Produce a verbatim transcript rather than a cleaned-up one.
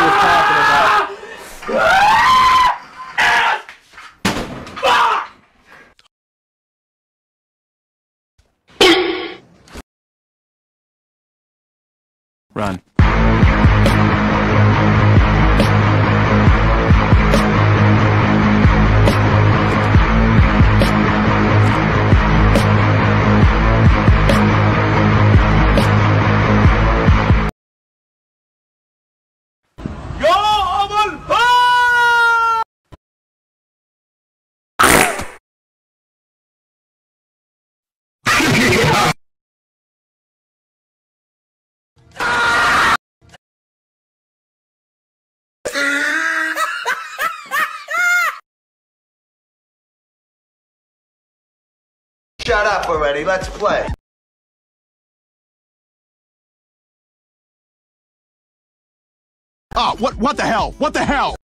was talking about. Run. Shut up already, let's play. Oh, what, what the hell? What the hell?